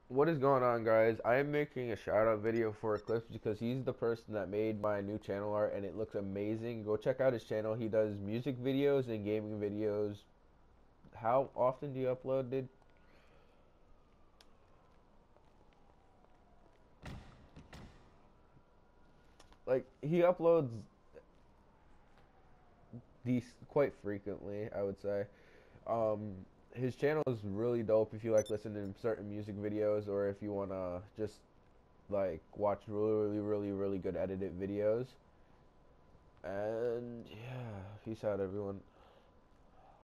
What is going on, guys? I am making a shout out video for Eclipse because he's the person that made my new channel art and it looks amazing. Go check out his channel. He does music videos and gaming videos. How often do you upload, dude? Like, he uploads these quite frequently, I would say. Um, his channel is really dope if you like listening to certain music videos or if you want to just like watch really good edited videos. And yeah, peace out, everyone.